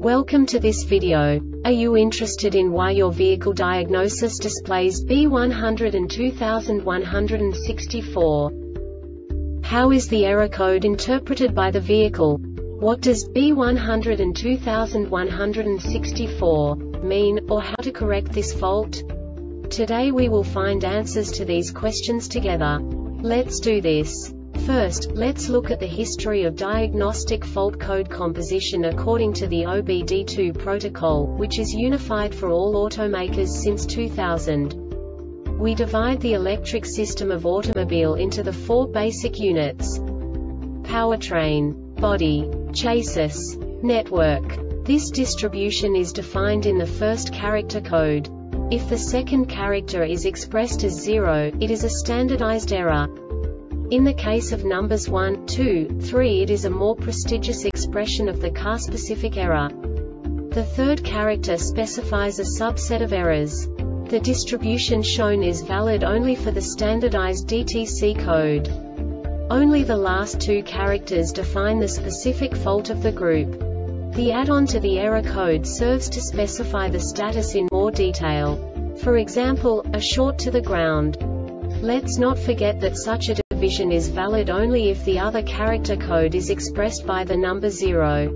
Welcome to this video. Are you interested in why your vehicle diagnosis displays B100 and 2164? How is the error code interpreted by the vehicle? What does B100 and 2164 mean, or how to correct this fault? Today we will find answers to these questions together. Let's do this. First, let's look at the history of diagnostic fault code composition according to the OBD2 protocol, which is unified for all automakers since 2000. We divide the electric system of automobile into the four basic units: powertrain, body, chassis, network. This distribution is defined in the first character code. If the second character is expressed as 0, it is a standardized error. In the case of numbers 1, 2, 3, it is a more prestigious expression of the car-specific error. The third character specifies a subset of errors. The distribution shown is valid only for the standardized DTC code. Only the last two characters define the specific fault of the group. The add-on to the error code serves to specify the status in more detail. For example, a short to the ground. Let's not forget that such a division is valid only if the other character code is expressed by the number 0.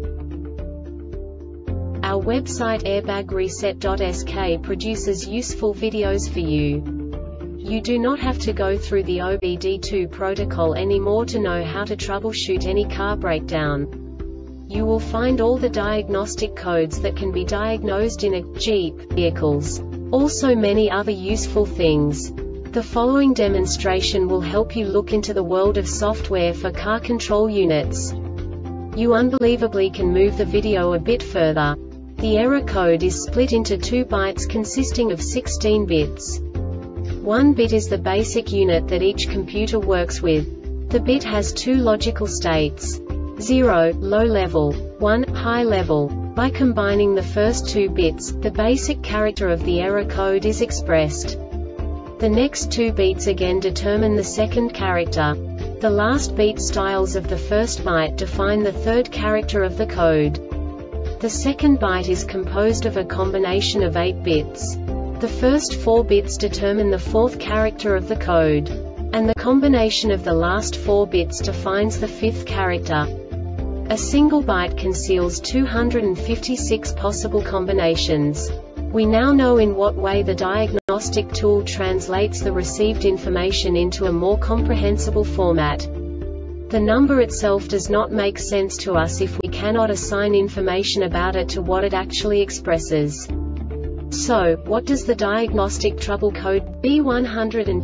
Our website airbagreset.sk produces useful videos for you. You do not have to go through the OBD2 protocol anymore to know how to troubleshoot any car breakdown. You will find all the diagnostic codes that can be diagnosed in a Jeep vehicles. Also many other useful things. The following demonstration will help you look into the world of software for car control units. You unbelievably can move the video a bit further. The error code is split into 2 bytes consisting of 16 bits. 1 bit is the basic unit that each computer works with. The bit has 2 logical states: 0, low level, 1, high level. By combining the first 2 bits, the basic character of the error code is expressed. The next 2 beats again determine the second character. The last beat styles of the first byte define the third character of the code. The second byte is composed of a combination of 8 bits. The first 4 bits determine the fourth character of the code. And the combination of the last 4 bits defines the fifth character. A single byte conceals 256 possible combinations. We now know in what way the diagnostic tool translates the received information into a more comprehensible format. The number itself does not make sense to us if we cannot assign information about it to what it actually expresses. So, what does the diagnostic trouble code B100 and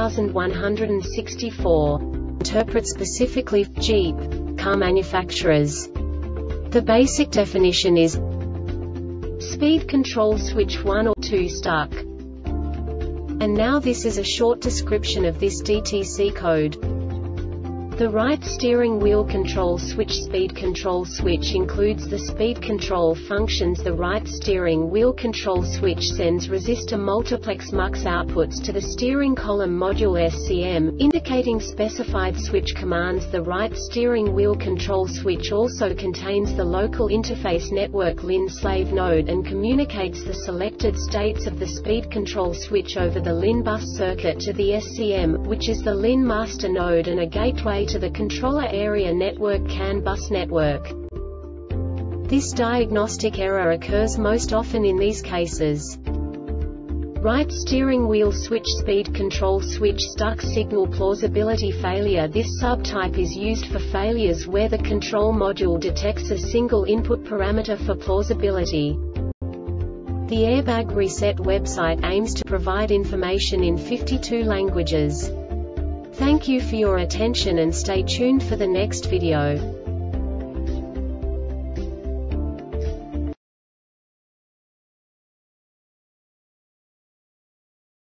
2164 interpret specifically for Jeep car manufacturers? The basic definition is speed control switch 1 or 2 stuck. And now this is a short description of this DTC code. The right steering wheel control switch. Speed control switch includes the speed control functions. The right steering wheel control switch sends resistor multiplex mux outputs to the steering column module SCM, indicating specified switch commands. The right steering wheel control switch also contains the local interface network LIN slave node and communicates the selected states of the speed control switch over the LIN bus circuit to the SCM, which is the LIN master node and a gateway to the controller area network CAN bus network. This diagnostic error occurs most often in these cases: right steering wheel switch, speed control switch stuck, signal plausibility failure. This subtype is used for failures where the control module detects a single input parameter for plausibility. The Airbag Reset website aims to provide information in 52 languages. Thank you for your attention and stay tuned for the next video.